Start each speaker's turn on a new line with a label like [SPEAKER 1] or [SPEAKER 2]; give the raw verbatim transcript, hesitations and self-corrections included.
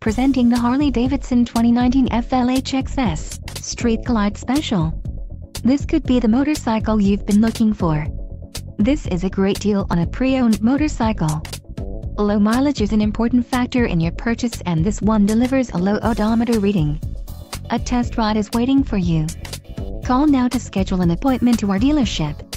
[SPEAKER 1] Presenting the Harley-Davidson twenty nineteen F L H X S Street Glide Special. This could be the motorcycle you've been looking for. This is a great deal on a pre-owned motorcycle. Low mileage is an important factor in your purchase, and this one delivers a low odometer reading. A test ride is waiting for you. Call now to schedule an appointment to our dealership.